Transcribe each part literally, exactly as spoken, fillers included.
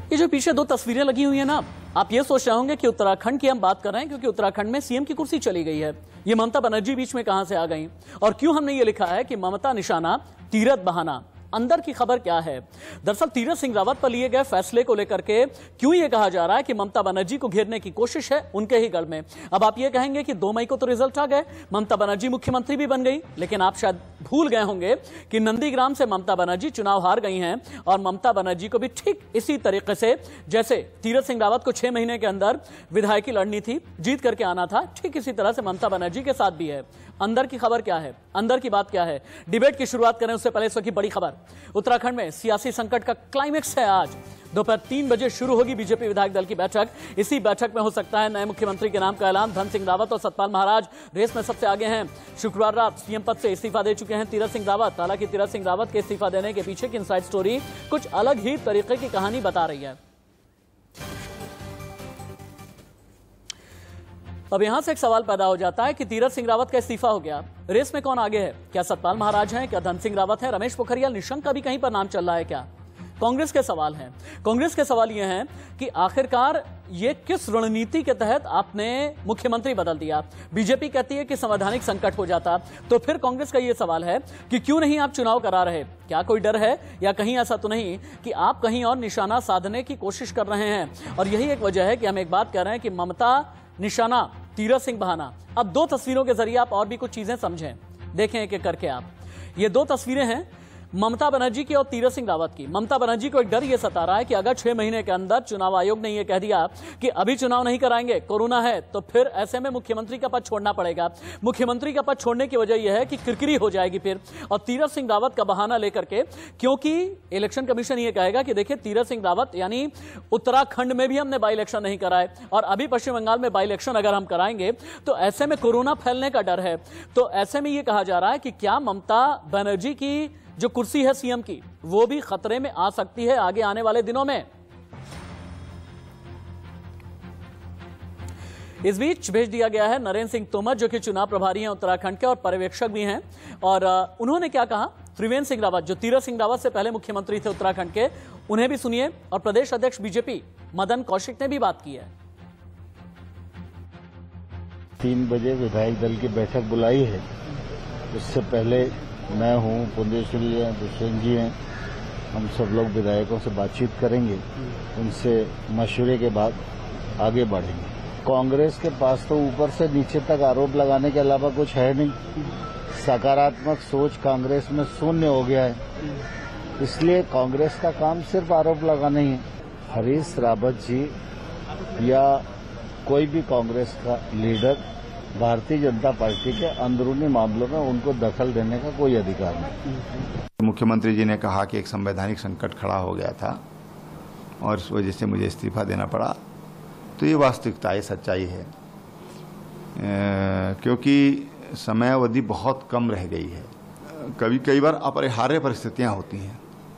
ये जो पीछे दो तस्वीरें लगी हुई है ना, आप ये सोच रहे होंगे कि उत्तराखंड की हम बात कर रहे हैं क्योंकि उत्तराखंड में सीएम की कुर्सी चली गई है। ये ममता बनर्जी बीच में कहां से आ गई? और क्यों हमने ये लिखा है कि ममता निशाना तीरथ बहाना? अंदर की खबर क्या है? दरअसल तीरथ सिंह रावत पर लिए गए फैसले को लेकर के क्यों ये कहा जा रहा है कि ममता बनर्जी को घेरने की कोशिश है उनके ही गढ़ में। अब आप ये कहेंगे कि दो मई को तो रिजल्ट आ गए, ममता बनर्जी मुख्यमंत्री भी बन गई, लेकिन आप शायद भूल गए होंगे कि नंदीग्राम से ममता बनर्जी चुनाव हार गई हैं और ममता बनर्जी को भी ठीक इसी तरीके से जैसे तीरथ सिंह रावत को छह महीने के अंदर विधायकी लड़नी थी, जीत करके आना था, ठीक इसी तरह से ममता बनर्जी के साथ भी है। अंदर की खबर क्या है? अंदर की बात क्या है? डिबेट की शुरुआत करें उससे पहले इस वक्त की बड़ी खबर। उत्तराखंड में सियासी संकट का क्लाइमेक्स है। आज दोपहर तीन बजे शुरू होगी बीजेपी विधायक दल की बैठक। इसी बैठक में हो सकता है नए मुख्यमंत्री के नाम का ऐलान। धन सिंह रावत और सतपाल महाराज रेस में सबसे आगे हैं। शुक्रवार रात सीएम पद से इस्तीफा दे चुके हैं तीरथ सिंह रावत। हालांकि तीरथ सिंह रावत के इस्तीफा देने के पीछे की इनसाइड स्टोरी कुछ अलग ही तरीके की कहानी बता रही है। अब यहां से एक सवाल पैदा हो जाता है कि तीरथ सिंह रावत का इस्तीफा हो गया, रेस में कौन आगे है? क्या सतपाल महाराज हैं? क्या धन सिंह रावत है? रमेश पोखरियाल निशंक का भी कहीं पर नाम चल रहा है क्या? कांग्रेस के सवाल हैं। कांग्रेस के सवाल यह हैं कि आखिरकार ये किस रणनीति के तहत आपने मुख्यमंत्री बदल दिया? बीजेपी कहती है कि संवैधानिक संकट हो जाता, तो फिर कांग्रेस का यह सवाल है कि क्यों नहीं आप चुनाव करा रहे? क्या कोई डर है या कहीं ऐसा तो नहीं कि आप कहीं और निशाना साधने की कोशिश कर रहे हैं? और यही एक वजह है कि हम एक बात कह रहे हैं कि ममता निशाना तीरथ सिंह बहाना। अब दो तस्वीरों के जरिए आप और भी कुछ चीजें समझें, देखें एक एक करके आप। ये दो तस्वीरें हैं ममता बनर्जी की और तीरथ सिंह रावत की। ममता बनर्जी को एक डर यह सता रहा है कि अगर छह महीने के अंदर चुनाव आयोग ने यह कह दिया कि अभी चुनाव नहीं कराएंगे, कोरोना है, तो फिर ऐसे में मुख्यमंत्री का पद छोड़ना पड़ेगा। मुख्यमंत्री का पद छोड़ने की वजह यह है कि किरकिरी हो जाएगी फिर, और तीरथ सिंह रावत का बहाना लेकर के, क्योंकि इलेक्शन कमीशन यह कहेगा कि देखिए तीरथ सिंह रावत यानी उत्तराखंड में भी हमने बाई इलेक्शन नहीं कराए और अभी पश्चिम बंगाल में बाई इलेक्शन अगर हम कराएंगे तो ऐसे में कोरोना फैलने का डर है। तो ऐसे में यह कहा जा रहा है कि क्या ममता बनर्जी की जो कुर्सी है सीएम की वो भी खतरे में आ सकती है आगे आने वाले दिनों में। इस बीच भेज दिया गया है नरेंद्र सिंह तोमर, जो कि चुनाव प्रभारी हैं उत्तराखंड के और पर्यवेक्षक भी हैं, और उन्होंने क्या कहा। त्रिवेंद्र सिंह रावत जो तीरथ सिंह रावत से पहले मुख्यमंत्री थे उत्तराखंड के, उन्हें भी सुनिए, और प्रदेश अध्यक्ष बीजेपी मदन कौशिक ने भी बात की है। तीन बजे विधायक दल की बैठक बुलाई है। उससे पहले मैं हूँ, पुंडेश्वरी हैं, दुष्यंत जी हैं, हम सब लोग विधायकों से बातचीत करेंगे, उनसे मशवरे के बाद आगे बढ़ेंगे। कांग्रेस के पास तो ऊपर से नीचे तक आरोप लगाने के अलावा कुछ है नहीं। सकारात्मक सोच कांग्रेस में शून्य हो गया है, इसलिए कांग्रेस का काम सिर्फ आरोप लगाना ही है। हरीश रावत जी या कोई भी कांग्रेस का लीडर भारतीय जनता पार्टी के अंदरूनी मामलों में उनको दखल देने का कोई अधिकार नहीं। मुख्यमंत्री जी ने कहा कि एक संवैधानिक संकट खड़ा हो गया था और इस वजह से मुझे इस्तीफा देना पड़ा, तो ये वास्तविकता है, सच्चाई है, ए, क्योंकि समय अवधि बहुत कम रह गई है। कभी कई बार अपरिहार्य परिस्थितियां होती हैं,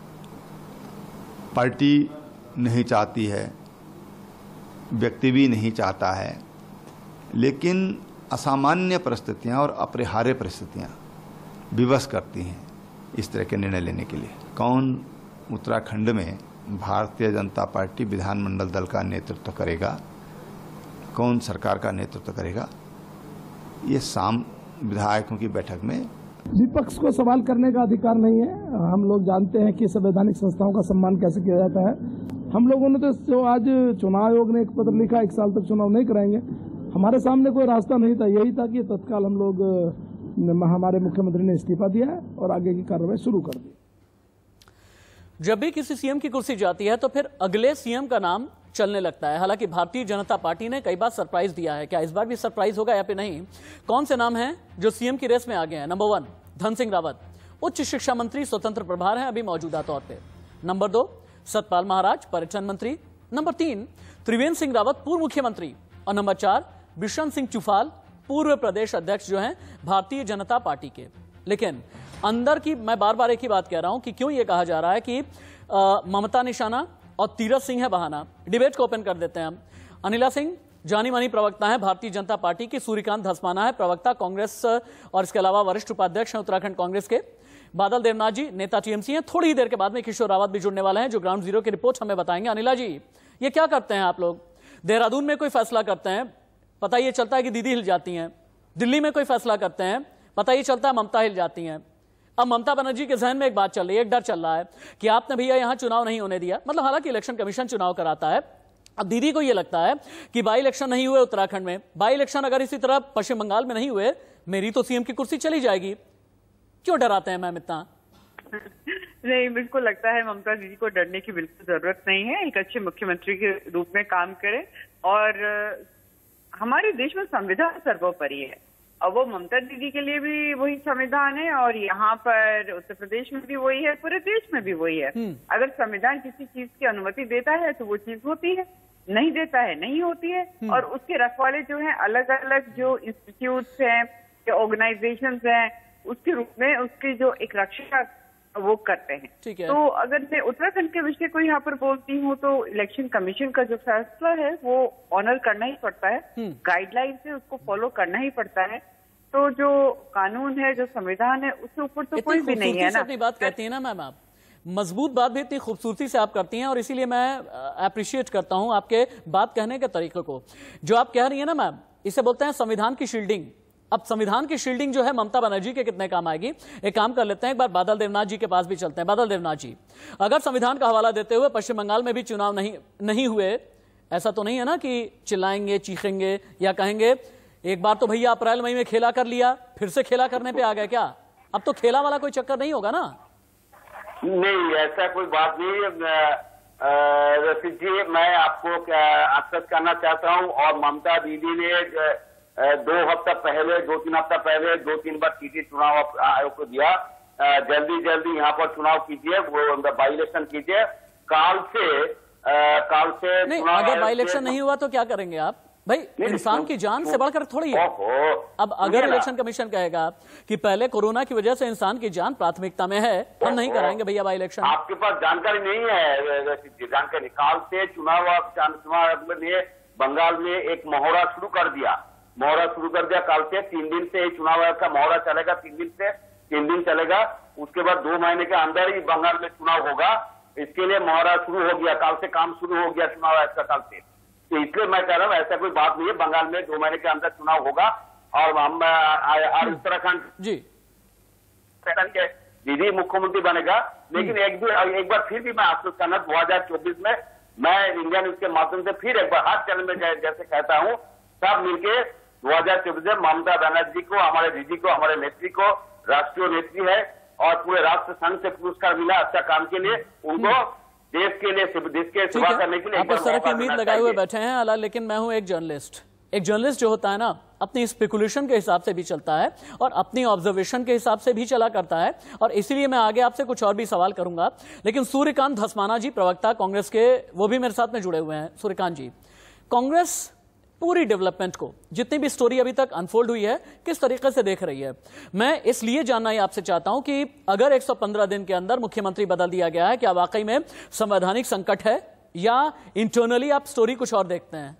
पार्टी नहीं चाहती है, व्यक्ति भी नहीं चाहता है, लेकिन असामान्य परिस्थितियां और अपरिहार्य परिस्थितियां विवश करती हैं इस तरह के निर्णय लेने के लिए। कौन उत्तराखंड में भारतीय जनता पार्टी विधानमंडल दल का नेतृत्व करेगा, कौन सरकार का नेतृत्व करेगा, ये शाम विधायकों की बैठक में। विपक्ष को सवाल करने का अधिकार नहीं है। हम लोग जानते हैं कि संवैधानिक संस्थाओं का सम्मान कैसे किया जाता है। हम लोगों ने तो जो आज चुनाव आयोग ने एक पत्र लिखा, एक साल तक चुनाव नहीं कराएंगे, हमारे सामने कोई रास्ता नहीं था। यही था कि तत्काल हम लोग, हमारे मुख्यमंत्री ने इस्तीफा दिया है और आगे की कार्रवाई शुरू कर दी। जब भी किसी सीएम की कुर्सी जाती है तो फिर अगले सीएम का नाम चलने लगता है। हालांकि भारतीय जनता पार्टी ने कई बार सरप्राइज दिया है, क्या इस बार भी सरप्राइज होगा या फिर नहीं? कौन से नाम हैं जो सीएम की रेस में आ गए हैं? नंबर वन, धन सिंह रावत, उच्च शिक्षा मंत्री, स्वतंत्र प्रभार हैं अभी मौजूदा तौर पर। नंबर दो, सतपाल महाराज, पर्यटन मंत्री। नंबर तीन, त्रिवेंद्र सिंह रावत, पूर्व मुख्यमंत्री। और नंबर चार, बिशन सिंह चुफाल, पूर्व प्रदेश अध्यक्ष जो हैं भारतीय जनता पार्टी के। लेकिन अंदर की, मैं बार बार एक ही बात कह रहा हूं कि क्यों यह कहा जा रहा है कि आ, ममता निशाना और तीरथ सिंह है बहाना। डिबेट को ओपन कर देते हैं हम। अनिला सिंह जानी मानी प्रवक्ता है भारतीय जनता पार्टी की, सूर्यकांत धस्माना है प्रवक्ता कांग्रेस और इसके अलावा वरिष्ठ उपाध्यक्ष हैं उत्तराखंड कांग्रेस के। बादल देवनाथ जी नेता टीएमसी हैं। थोड़ी ही देर के बाद में किशोर रावत भी जुड़ने वाले हैं जो ग्राउंड जीरो की रिपोर्ट हमें बताएंगे। अनिला जी, ये क्या करते हैं आप लोग? देहरादून में कोई फैसला करते हैं, पता ये चलता है कि दीदी हिल जाती हैं। दिल्ली में कोई फैसला करते हैं, पता ये चलता है ममता हिल जाती हैं। अब ममता बनर्जी के जहन में एक बात चल रही है, एक डर चल रहा है कि आपने भैया यहां चुनाव नहीं होने दिया, मतलब हालांकि इलेक्शन कमीशन चुनाव कराता है। अब दीदी को यह लगता है कि बाई इलेक्शन नहीं हुए उत्तराखंड में, बाई इलेक्शन अगर इसी तरह पश्चिम बंगाल में नहीं हुए, मेरी तो सीएम की कुर्सी चली जाएगी। क्यों डराते हैं मैम इतना? नहीं, मुझको लगता है ममता दीदी को डरने की बिल्कुल जरूरत नहीं है। एक अच्छे मुख्यमंत्री के रूप में काम करें और हमारे देश में संविधान सर्वोपरि है और वो ममता दीदी के लिए भी वही संविधान है और यहाँ पर उत्तर प्रदेश में भी वही है, पूरे देश में भी वही है। अगर संविधान किसी चीज की अनुमति देता है तो वो चीज होती है, नहीं देता है नहीं होती है। और उसके रखवाले जो हैं अलग अलग जो इंस्टीट्यूट्स हैं या ऑर्गेनाइजेशंस हैं उसके रूप में उसकी जो एक रक्षा वो करते हैं। ठीक है। तो अगर मैं उत्तराखंड के विषय को यहाँ पर बोलती हूँ तो इलेक्शन कमीशन का जो फैसला है वो ऑनर करना ही पड़ता है, गाइडलाइन से उसको फॉलो करना ही पड़ता है। तो जो कानून है, जो संविधान है, उसके ऊपर तो कोई भी नहीं है ना। अपनी बात कहती है ना मैम, आप मजबूत बात भी इतनी खूबसूरती से आप करती हैं और इसीलिए मैं अप्रिशिएट करता हूं आपके बात कहने के तरीके को। जो आप कह रही है ना मैम, इसे बोलते हैं संविधान की शील्डिंग। अब संविधान की शील्डिंग जो है ममता बनर्जी के कितने काम आएगी? एक काम कर लेते हैं, एक बार बादल देवनाथ जी के पास भी चलते हैं। बादल देवनाथ जी, अगर संविधान का हवाला देते हुए पश्चिम बंगाल में भी चुनाव नहीं नहीं हुए, ऐसा तो नहीं है ना कि चिल्लाएंगे, चीखेंगे या कहेंगे एक बार तो भैया अप्रैल मई में खेला कर लिया, फिर से खेला करने पे आ गए क्या? अब तो खेला वाला कोई चक्कर नहीं होगा ना? नहीं, ऐसा कोई बात नहीं। रशीद जी, मैं आपको आश्वस्त करना चाहता हूं और ममता दीदी ने दो हफ्ता पहले, दो तीन हफ्ता पहले दो तीन बार कीजिए चुनाव आयोग को दिया, जल्दी जल्दी यहाँ पर चुनाव कीजिए, वो बाई इलेक्शन कीजिए। काल से काल से नहीं, अगर बाई इलेक्शन नहीं हुआ तो क्या करेंगे आप? भाई इंसान की जान से बढ़कर थोड़ी है। अब अगर इलेक्शन कमीशन कहेगा कि पहले कोरोना की वजह से इंसान की जान प्राथमिकता में है, हम नहीं कराएंगे भैया बाई इलेक्शन। आपके पास जानकारी नहीं है, जानकारी काल से चुनाव चुनाव ने बंगाल में एक मोहरा शुरू कर दिया, मोहरा शुरू कर दिया काल से। तीन दिन से चुनाव आयोग का मोहरा चलेगा, तीन दिन से तीन दिन चलेगा। उसके बाद दो महीने के अंदर ही बंगाल में चुनाव होगा। इसके लिए मोहरा शुरू हो गया, काल से काम शुरू हो गया चुनाव आयोग का काल से। तो इसलिए मैं कह रहा हूँ ऐसा कोई बात नहीं है, बंगाल में दो महीने के अंदर चुनाव होगा और हम उत्तराखंड जी के दीदी मुख्यमंत्री बनेगा। लेकिन एक भी एक बार फिर भी मैं आश्वस्त करना, दो हजार चौबीस में मैं इंडिया न्यूज के माध्यम से फिर एक बार हर चैनल में जैसे कहता हूँ, सब मिलके दो हजार चौबीस में ममता बनर्जी को, हमारे दीदी को, हमारे नेत्री को, राष्ट्रीय नेत्री है और पूरे राष्ट्र संघ से पुरस्कार मिला अच्छा काम के लिए, उनको देश के लिए, देश के सेवा करने के लिए आप इस तरह की उम्मीद लगाए हुए बैठे हैं अला, लेकिन मैं हूं एक जर्नलिस्ट। एक जर्नलिस्ट जो होता है ना, अपनी स्पेकुलेशन के हिसाब से भी चलता है और अपनी ऑब्जर्वेशन के हिसाब से भी चला करता है। और इसीलिए मैं आगे आपसे कुछ और भी सवाल करूंगा, लेकिन सूर्यकांत धस्माना जी, प्रवक्ता कांग्रेस के, वो भी मेरे साथ में जुड़े हुए हैं। सूर्यकांत जी, कांग्रेस पूरी डेवलपमेंट को, जितनी भी स्टोरी अभी तक अनफोल्ड हुई है, किस तरीके से देख रही है? मैं इसलिए जानना ही आपसे चाहता हूं कि अगर एक सौ पंद्रह दिन के अंदर मुख्यमंत्री बदल दिया गया है, क्या वाकई में संवैधानिक संकट है या इंटरनली आप स्टोरी कुछ और देखते हैं?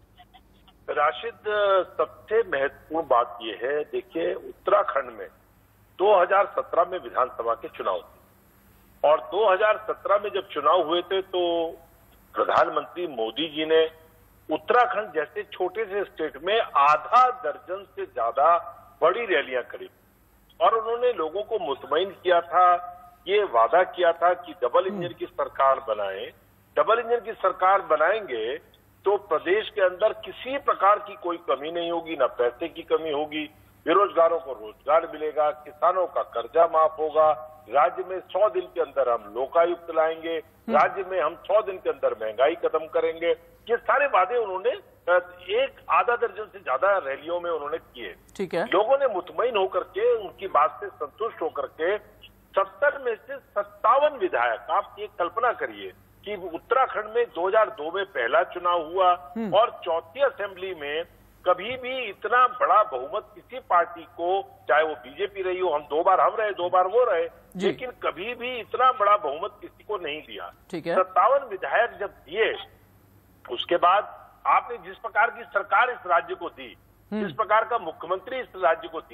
राशिद, सबसे महत्वपूर्ण बात यह है, देखिए उत्तराखंड में दो हज़ार सत्रह में विधानसभा के चुनाव थे और दो हज़ार सत्रह में जब चुनाव हुए थे तो प्रधानमंत्री मोदी जी ने उत्तराखंड जैसे छोटे से स्टेट में आधा दर्जन से ज्यादा बड़ी रैलियां करी और उन्होंने लोगों को मुतमईन किया था, ये वादा किया था कि डबल इंजन की सरकार बनाएं। डबल इंजन की सरकार बनाएंगे तो प्रदेश के अंदर किसी प्रकार की कोई कमी नहीं होगी, ना पैसे की कमी होगी, बेरोजगारों को रोजगार मिलेगा, किसानों का कर्जा माफ होगा, राज्य में सौ दिन के अंदर हम लोकायुक्त लाएंगे, राज्य में हम सौ दिन के अंदर महंगाई खत्म करेंगे। ये सारे वादे उन्होंने एक आधा दर्जन से ज्यादा रैलियों में उन्होंने किए। ठीक है। लोगों ने मुतमईन होकर के, उनकी बात से संतुष्ट होकर के सत्तर में से सत्तावन विधायक, आप ये कल्पना करिए कि उत्तराखंड में दो हज़ार दो में पहला चुनाव हुआ और चौथी असेंबली में कभी भी इतना बड़ा बहुमत किसी पार्टी को, चाहे वो बीजेपी रही हो, हम दो बार हम रहे, दो बार वो रहे, लेकिन कभी भी इतना बड़ा बहुमत किसी को नहीं दिया। ठीक है। सत्तावन विधायक जब दिए, उसके बाद आपने जिस प्रकार की सरकार इस राज्य को दी, जिस प्रकार का मुख्यमंत्री इस राज्य को दिया,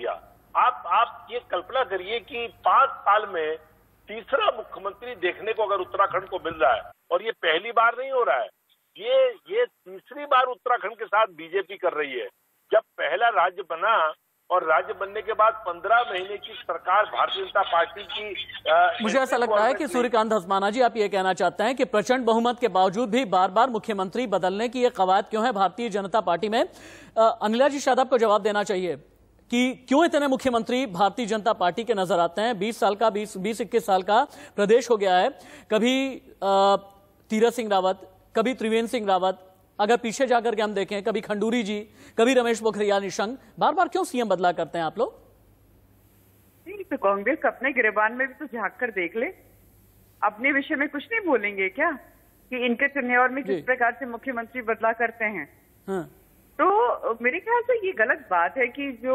आप आप ये कल्पना करिए कि पांच साल में तीसरा मुख्यमंत्री देखने को अगर उत्तराखंड को मिल रहा है, और ये पहली बार नहीं हो रहा है, ये ये तीसरी बार उत्तराखंड के साथ बीजेपी कर रही है। जब पहला राज्य बना और राज्य बनने के बाद पंद्रह महीने की सरकार भारतीय जनता पार्टी की आ, मुझे ऐसा लगता है कि सूर्यकांत धस्माना जी, आप ये कहना चाहते हैं कि प्रचंड बहुमत के बावजूद भी बार बार मुख्यमंत्री बदलने की ये कवायद क्यों है भारतीय जनता पार्टी में? अनिला जी, शायद आपको जवाब देना चाहिए कि क्यों इतने मुख्यमंत्री भारतीय जनता पार्टी के नजर आते हैं। बीस साल का बीस बीस इक्कीस साल का प्रदेश हो गया है, कभी तीरथ सिंह रावत, कभी त्रिवेंद्र सिंह रावत, अगर पीछे जाकर के हम देखें कभी खंडूरी जी, कभी रमेश पोखरियाल निशंक, बार बार क्यों सीएम बदला करते हैं आप लोग? नहीं, तो कांग्रेस अपने गिरबान में भी तो झांक कर देख ले, अपने विषय में कुछ नहीं बोलेंगे क्या कि इनके टेन्योर में किस प्रकार से मुख्यमंत्री बदला करते हैं? हाँ। तो मेरे ख्याल से ये गलत बात है कि जो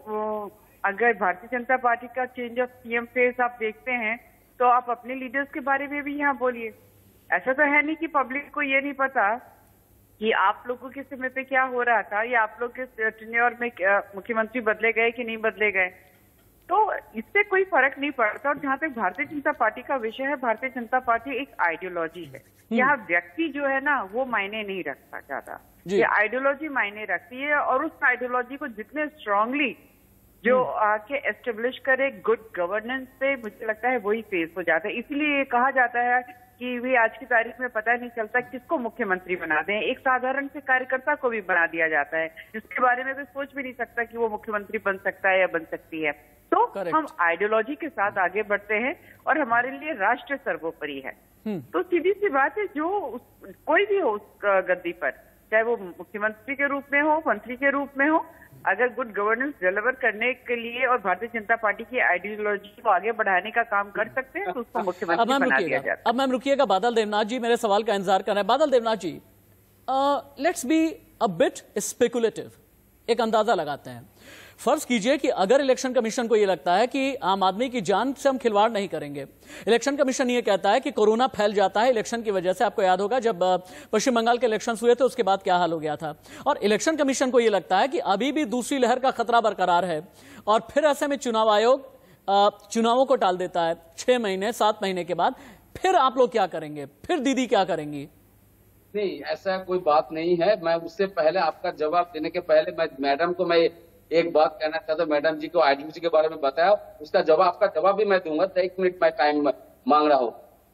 अगर भारतीय जनता पार्टी का चेंज ऑफ सीएम फेस आप देखते हैं तो आप अपने लीडर्स के बारे में भी यहाँ बोलिए। ऐसा तो है नहीं कि पब्लिक को ये नहीं पता कि आप लोगों के समय पे क्या हो रहा था या आप लोग के टेन्योर में मुख्यमंत्री बदले गए कि नहीं बदले गए। तो इससे कोई फर्क नहीं पड़ता। और जहां तक भारतीय जनता पार्टी का विषय है, भारतीय जनता पार्टी एक आइडियोलॉजी है। यहाँ व्यक्ति जो है ना वो मायने नहीं रखता ज्यादा, ये आइडियोलॉजी मायने रखती है। और उस आइडियोलॉजी को जितने स्ट्रांगली जो आके एस्टेब्लिश करे गुड गवर्नेंस से, मुझे लगता है वही फेस हो जाता है। इसलिए कहा जाता है कि भी आज की तारीख में पता नहीं चलता किसको मुख्यमंत्री बना दें। एक साधारण से कार्यकर्ता को भी बना दिया जाता है जिसके बारे में कोई सोच भी नहीं सकता कि वो मुख्यमंत्री बन सकता है या बन सकती है। तो Correct. हम आइडियोलॉजी के साथ आगे बढ़ते हैं और हमारे लिए राष्ट्र सर्वोपरि है। तो सीधी सी बात है, जो कोई भी हो उस गद्दी पर, चाहे वो मुख्यमंत्री के रूप में हो, मंत्री के रूप में हो, अगर गुड गवर्नेंस डिलीवर करने के लिए और भारतीय जनता पार्टी की आइडियोलॉजी को आगे बढ़ाने का काम कर सकते हैं तो उसको मुख्यमंत्री बना दिया जाता है। अब मैम रुकिएगा, बादल देवनाथ जी मेरे सवाल का इंतजार कर रहे हैं। Badal Devnath ji, let's be a bit speculative, एक अंदाजा लगाते हैं। फर्ज कीजिए कि अगर इलेक्शन कमीशन को यह लगता है कि आम आदमी की जान से हम खिलवाड़ नहीं करेंगे, इलेक्शन कमीशन ये कहता है कि कोरोना फैल जाता है इलेक्शन की वजह से। आपको याद होगा जब पश्चिम बंगाल के इलेक्शन हुए थे उसके बाद क्या हाल हो गया था। और इलेक्शन कमीशन को यह लगता है कि अभी भी दूसरी लहर का खतरा बरकरार है और फिर ऐसे में चुनाव आयोग चुनावों को टाल देता है छह महीने सात महीने के बाद। फिर आप लोग क्या करेंगे? फिर दीदी क्या करेंगी? नहीं, ऐसा कोई बात नहीं है। मैं उससे पहले आपका जवाब देने के पहले मैं मैडम को मैं एक बात कहना चाहता हूँ। मैडम जी को आइडियोलॉजी के बारे में बताया, उसका जवाब आपका जवाब भी मैं दूंगा। तो एक मिनट मैं टाइम मांग रहा हूँ।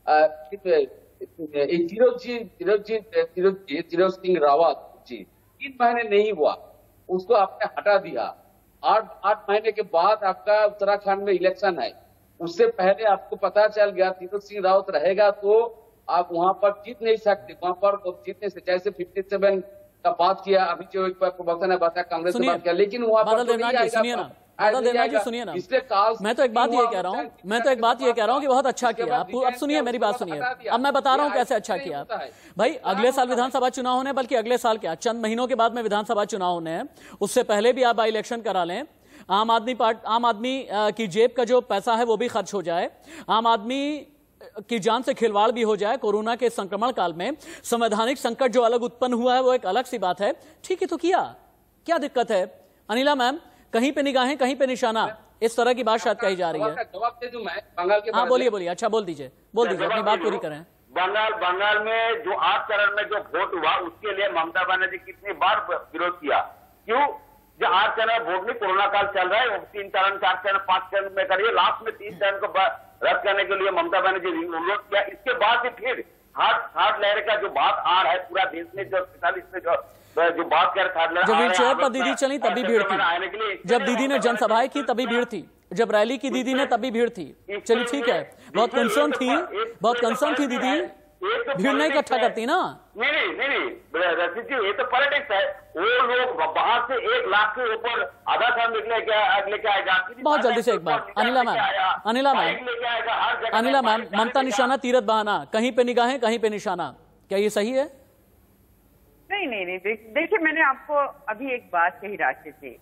तीरथ जी तीरथ जी तीरथ जी तीरथ सिंह रावत जी तीन महीने नहीं हुआ, उसको आपने हटा दिया। आठ आठ महीने के बाद आपका उत्तराखंड में इलेक्शन है। उससे पहले आपको पता चल गया तीरथ सिंह रावत रहेगा तो आप वहां पर जीत नहीं सकते। वहां पर जीतने से जैसे फिफ्टी सेवन का बात किया, अभी जो एक प्रवक्ता ने बताया कांग्रेस से बात किया, लेकिन वहां पर सुनिए ना, बादल देवनाथ जी सुनिए ना, मैं तो एक बात ये कह रहा हूँ मैं तो एक बात ये कह रहा हूँ कि बहुत अच्छा किया। आप अब सुनिए मेरी बात सुनिए, अब मैं बता रहा हूँ कैसे अच्छा किया। भाई अगले साल विधानसभा चुनाव होने, बल्कि अगले साल क्या चंद महीनों के बाद में विधानसभा चुनाव होने हैं, उससे पहले भी आप बाई इलेक्शन करा लें। आम आदमी पार्टी आम आदमी की जेब का जो पैसा है वो भी खर्च हो जाए, आम आदमी की जान से खिलवाड़ भी हो जाए। कोरोना के संक्रमण काल में संवैधानिक संकट जो अलग उत्पन्न हुआ है वो एक अलग सी बात है। ठीक है, तो किया, क्या दिक्कत है? अनिला मैम, कहीं पे निगाहें कहीं पे निशाना, इस तरह की बात शायद कही जा रही है। जवाब दे दूं मैं बंगाल के? हाँ बोलिए बोलिए, अच्छा बोल दीजिए बोल दीजिए अपनी बात पूरी करें। बंगाल बंगाल में जो आठ चरण में जो वोट हुआ उसके लिए ममता बनर्जी कितनी बार विरोध किया? क्यों? जो आठ चरण वोट में कोरोना काल चल रहा है, तीन चरण चार चरण पांच चरण में करिए, लास्ट में तीन चरण को रद्द करने के लिए ममता बनर्जी ने अनुरोध किया। इसके बाद भी फिर हार्ड हार्ड लहर का जो बात आ रहा है पूरा देश में, जो पैंतालीस में जो जो बात कर रहा है, जब व्हील चेयर पर दीदी चली तभी भीड़ थी, जब दीदी ने जनसभाएं की तभी भीड़ थी, जब रैली की दीदी ने तभी भीड़ थी। चलिए ठीक है, बहुत कंसर्न थी बहुत कंसर्न थी दीदी, भीड़ नहीं इकट्ठा करती ना। नहीं नहीं नहीं रशीद जी, ये तो पॉलिटिक्स है। वो लोग बाहर से एक लाख के ऊपर आधा साल लेके लेके आएगा। बहुत जल्दी से एक बार Anila ma'am Anila ma'am Anila ma'am Mamata निशाना तीरथ बहाना, कहीं पे निगाहें कहीं पे निशाना, क्या ये सही है? नहीं नहीं नहीं देखिए, मैंने आपको अभी एक बात कही राशिद जी,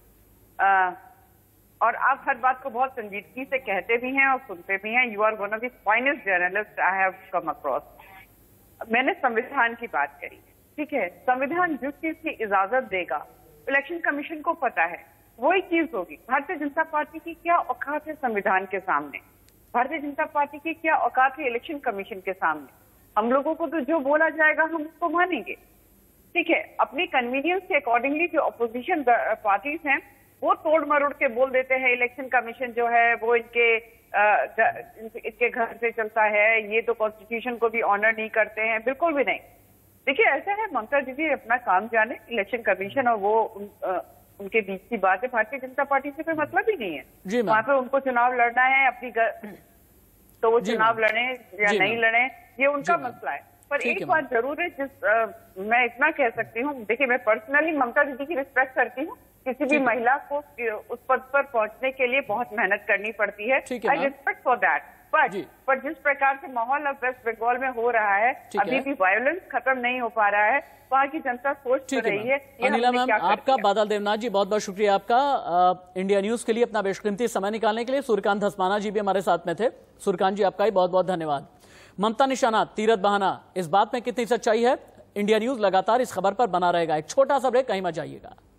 और आप हर बात को बहुत संजीदगी से कहते भी हैं और सुनते भी हैं। You are one of the finest journalist I have come across. मैंने संविधान की बात करी, ठीक है, संविधान जिस चीज की इजाजत देगा इलेक्शन कमीशन को पता है, वही चीज होगी। भारतीय जनता पार्टी की क्या औकात है संविधान के सामने, भारतीय जनता पार्टी की क्या औकात है इलेक्शन कमीशन के सामने। हम लोगों को तो जो बोला जाएगा हम उसको मानेंगे, ठीक है। अपनी कन्वीनियंस के अकॉर्डिंगली जो अपोजिशन पार्टीज हैं वो तोड़ मरोड़ के बोल देते हैं इलेक्शन कमीशन जो है वो इनके आ, इनके घर से चलता है, ये तो कॉन्स्टिट्यूशन को भी ऑनर नहीं करते हैं। बिल्कुल भी नहीं। देखिए ऐसा है, ममता दीदी अपना काम जाने, इलेक्शन कमीशन और वो उन, आ, उनके बीच की बात है। भारतीय जनता पार्टी से कोई मतलब ही नहीं है। वहां पे उनको चुनाव लड़ना है अपनी गर... तो वो चुनाव लड़े या नहीं लड़े ये उनका मसला है। पर एक बात जरूर है जिस आ, मैं इतना कह सकती हूँ, देखिए मैं पर्सनली ममता दीदी की रिस्पेक्ट करती हूँ। किसी भी महिला को उस पद पर पहुंचने के लिए बहुत मेहनत करनी पड़ती है, आई रिस्पेक्ट फॉर दैट। पर पर जिस प्रकार से माहौल अब वेस्ट बंगाल में हो रहा है, अभी भी वायलेंस खत्म नहीं हो पा रहा है, वहाँ की जनता सोच रही है। अनिला मैम, आपका, बादल देवनाथ जी बहुत बहुत शुक्रिया आपका आ, इंडिया न्यूज के लिए अपना बेशकीमती समय निकालने के लिए। सूर्यकांत धस्माना जी भी हमारे साथ में थे। सूर्यकांत जी आपका ही बहुत बहुत धन्यवाद। ममता निशाना, तीरथ बहाना, इस बात में कितनी सच्चाई है? इंडिया न्यूज लगातार इस खबर पर बना रहेगा। एक छोटा सा ब्रेक, कहीं मत जाइएगा।